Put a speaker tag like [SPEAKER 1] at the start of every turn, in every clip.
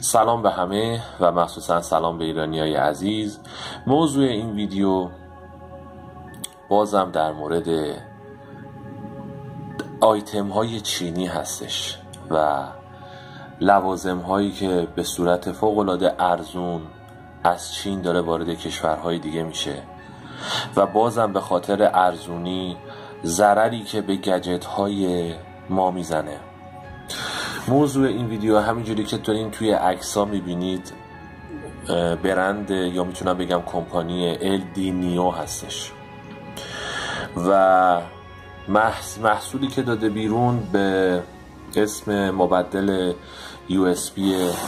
[SPEAKER 1] سلام به همه و مخصوصا سلام به ایرانیای عزیز. موضوع این ویدیو بازم در مورد آیتم های چینی هستش و لوازم هایی که به صورت فوق العاده ارزون از چین داره وارد کشورهای دیگه میشه و بازم به خاطر ارزونی ضرری که به گجت های ما میزنه. موضوع این ویدیو همینجوری که دارین توی عکس‌ها میبینید برند یا میتونم بگم کمپانی LD نیو هستش و محصولی که داده بیرون به اسم مبدل USB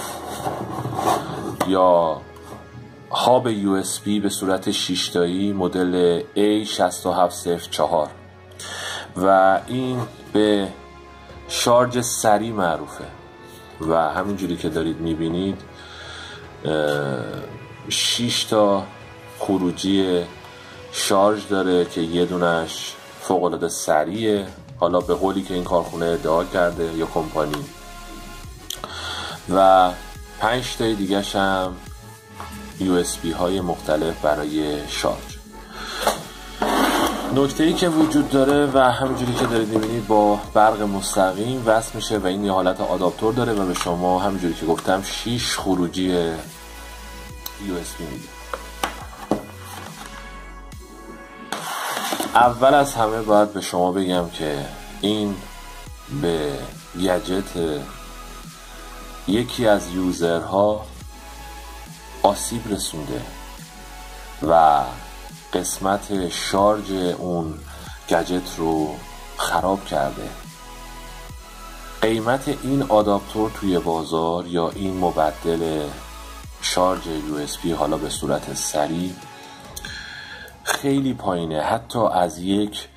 [SPEAKER 1] یا هاب USB به صورت 6 تایی مدل A6704 و این به شارژ سریع معروفه و همینجوری که دارید میبینید 6 تا خروجی شارژ داره که یه دونش فوق العاده سریعه، حالا به قولی که این کارخونه ادعا کرده یا کمپانی، و 5 تا دیگه‌ش هم USB های مختلف برای شارژ. نکته‌ای که وجود داره و همونجوری که دارید می‌بینید با برق مستقیم وصل میشه و این یه حالت آداپتور داره و به شما همونجوری که گفتم 6 خروجی USB میده. اول از همه باید به شما بگم که این به گجت یکی از یوزرها آسیب رسونده و قسمت شارژ اون گجت رو خراب کرده. قیمت این آداپتور توی بازار یا این مبدل شارژ USB حالا به صورت سریع خیلی پایینه، حتی از یک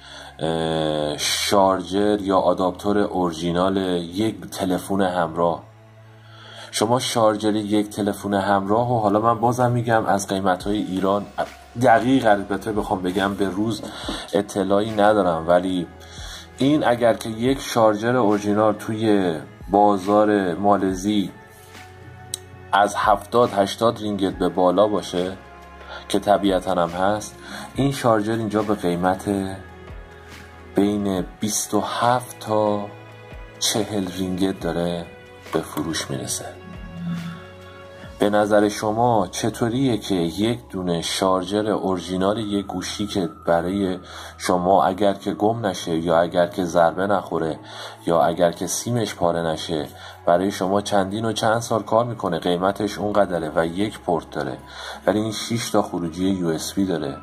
[SPEAKER 1] شارژر یا آداپتور اورجینال یک تلفن همراه. شما شارژر یک تلفن همراه و حالا من بازم میگم از قیمت‌های ایران دقیق البته بخوام بگم به روز اطلاعی ندارم، ولی این اگر که یک شارژر اورجینال توی بازار مالزی از 70-80 رینگت به بالا باشه که طبیعتاً هم هست، این شارژر اینجا به قیمت بین 27 تا 40 رینگت داره به فروش میرسه. به نظر شما چطوریه که یک دونه شارژر اورجینال یک گوشی که برای شما اگر که گم نشه یا اگر که ضربه نخوره یا اگر که سیمش پاره نشه برای شما چندین و چند سال کار میکنه، قیمتش اونقدره و یک پورت داره، ولی این 6 تا خروجی USB داره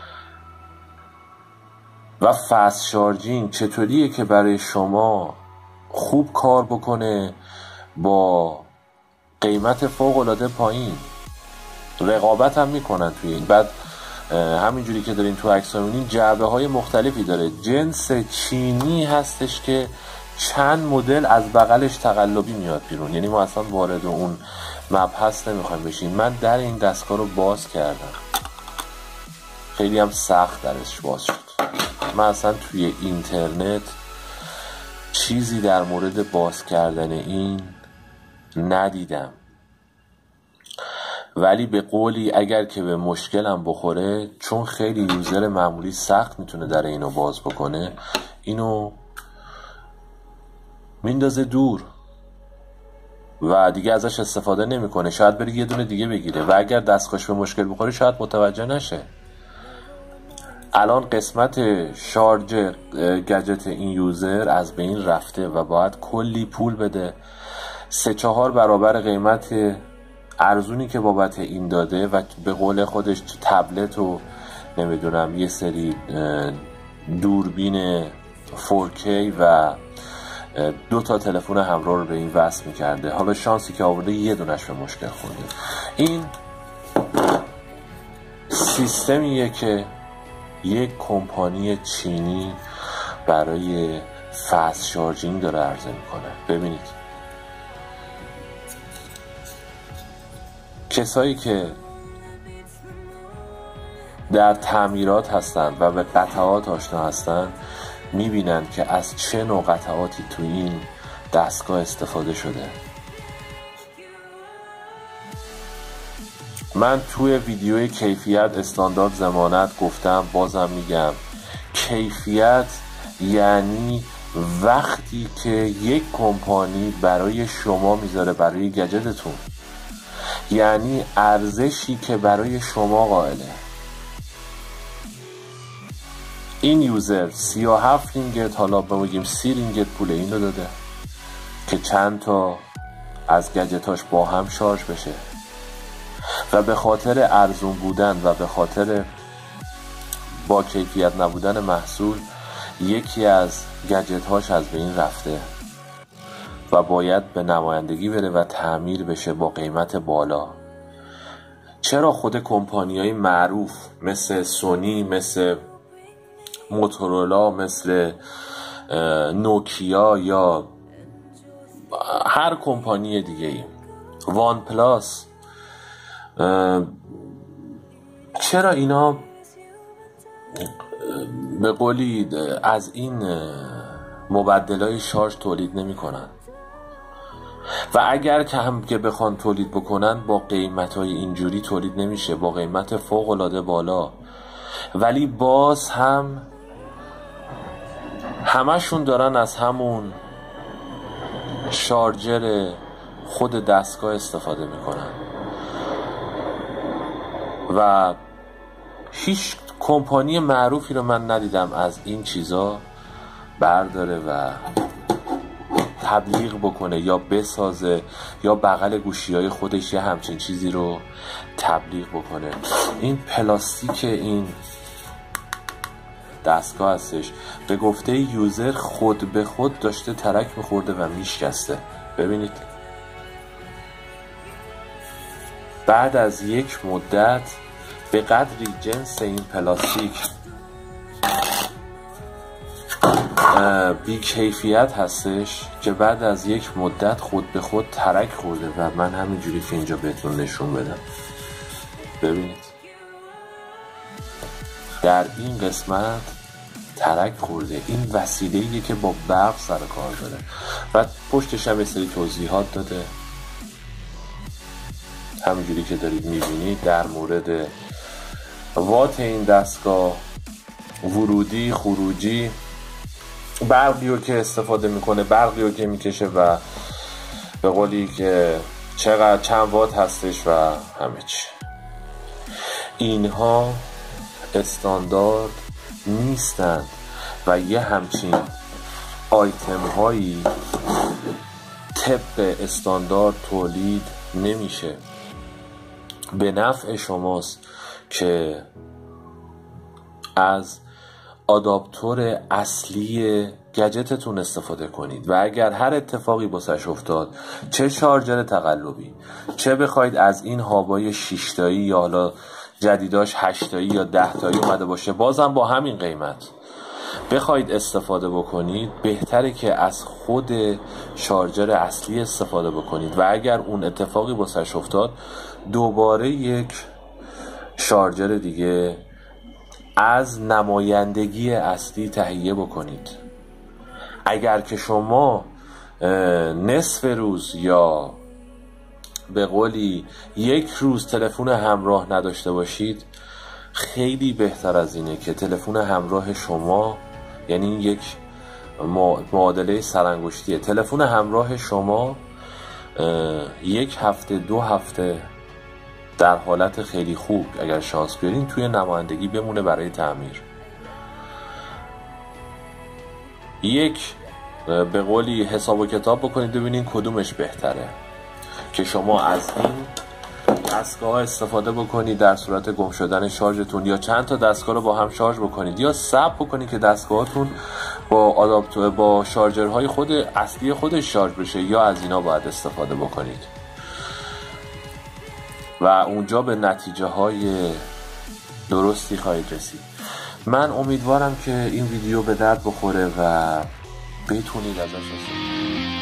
[SPEAKER 1] و فست شارژینگ چطوریه که برای شما خوب کار بکنه با قیمت فوق العاده پایین؟ رقابت هم میکنن توی این. بعد همینجوری که دارین تو عکس میبینین جعبه های مختلفی داره. جنس چینی هستش که چند مدل از بغلش تقلبی میاد بیرون، یعنی ما اصلا وارد اون مبحث نمیخوایم بشیم. من در این دستگاه رو باز کردم، خیلی هم سخت درش باز شد. من اصلا توی اینترنت چیزی در مورد باز کردن این ندیدم، ولی به قولی اگر که به مشکلم بخوره، چون خیلی یوزر معمولی سخت میتونه در اینو باز بکنه، اینو میندازه دور و دیگه ازش استفاده نمیکنه. شاید بره یه دونه دیگه بگیره و اگر دستگاهش به مشکل بخوره شاید متوجه نشه. الان قسمت شارژر گجت این یوزر از بین رفته و باید کلی پول بده، 3-4 برابر قیمت ارزونی که بابت این داده و به قول خودش تبلت و نمیدونم یه سری دوربین 4K و 2 تا تلفن همراه رو به این وصل میکرده. حالا شانسی که آورده یه دونش به مشکل خورده. این سیستمیه که یک کمپانی چینی برای فست شارژینگ داره عرضه میکنه. ببینید کسایی که در تعمیرات هستن و به قطعات آشنا هستن میبینن که از چه نوع قطعاتی تو این دستگاه استفاده شده. من توی ویدیوی کیفیت استاندارد ضمانت گفتم، بازم میگم، کیفیت یعنی وقتی که یک کمپانی برای شما میذاره برای گجتتون، یعنی ارزشی که برای شما قائله. این یوزر 37 رینگت، حالا بگیم 30 رینگت پول اینو داده که چند تا از گجتاش با هم شارژ بشه و به خاطر ارزون بودن و به خاطر با کیفیت نبودن محصول یکی از گجت‌هاش از بین رفته و باید به نمایندگی بره و تعمیر بشه با قیمت بالا. چرا خود کمپانی‌های معروف مثل سونی، مثل موتورولا، مثل نوکیا یا هر کمپانی دیگه‌ای، وان پلاس، چرا اینا به قولی از این مبدلای شارژ تولید نمی کنن؟ و اگر که هم که بخوان تولید بکنن با قیمت‌های اینجوری تولید نمیشه، با قیمت فوق‌العاده بالا، ولی باز هم همشون دارن از همون شارژر خود دستگاه استفاده میکنن و هیچ کمپانی معروفی رو من ندیدم از این چیزا برداره و تبلیغ بکنه یا بسازه یا بغل گوشی‌های خودش یه همچین چیزی رو تبلیغ بکنه. این پلاستیک این دستگاه هستش، به گفته یوزر خود به خود داشته ترک میخورده و میشکسته. ببینید بعد از یک مدت به قدری جنس این پلاستیک بی کیفیت هستش که بعد از یک مدت خود به خود ترک خورده و من همینجوری که اینجا بهتون نشون بدم. ببینید در این قسمت ترک خورده. این وسیله‌ایه که با برق سر کار داره و پشتش هم یه سری توضیحات داده همینجوری که دارید میبینید در مورد وات این دستگاه، ورودی، خروجی، برقی رو که استفاده میکنه، برقی رو که میکشه و به قولی که چقدر چند وات هستش و همه چی. اینها استاندارد نیستند و یه همچین آیتم هایی طبق استاندارد تولید نمیشه. به نفع شماست که از آداپتور اصلی گجتتون استفاده کنید و اگر هر اتفاقی بسش افتاد، چه شارژر تقلبی، چه بخواید از این هابای 6 تایی یا حالا جدیداش 8 تایی یا 10 تایی اومده باشه، بازم با همین قیمت بخواید استفاده بکنید، بهتره که از خود شارژر اصلی استفاده بکنید و اگر اون اتفاقی بسش افتاد دوباره یک شارژر دیگه از نمایندگی اصلی تهیه بکنید. اگر که شما نصف روز یا به قولی یک روز تلفن همراه نداشته باشید، خیلی بهتر از اینه که تلفن همراه شما، یعنی یک معادله سرانگشتیه، تلفن همراه شما یک هفته 2 هفته در حالت خیلی خوب اگر شانس بیارین توی نمایندگی بمونه برای تعمیر. یک به قولی حساب و کتاب بکنید ببینین کدومش بهتره که شما از این دستگاه استفاده بکنید در صورت گم شدن شارژتون، یا چند تا دستگاه رو با هم شارژ بکنید، یا ثبت بکنید که دستگاهتون با آداپتور با شارژرهای خود اصلی خودش شارژ بشه، یا از اینا باید استفاده بکنید و اونجا به نتیجه های درستی خواهید رسید. من امیدوارم که این ویدیو به درد بخوره و بتونید ازش استفاده کنید.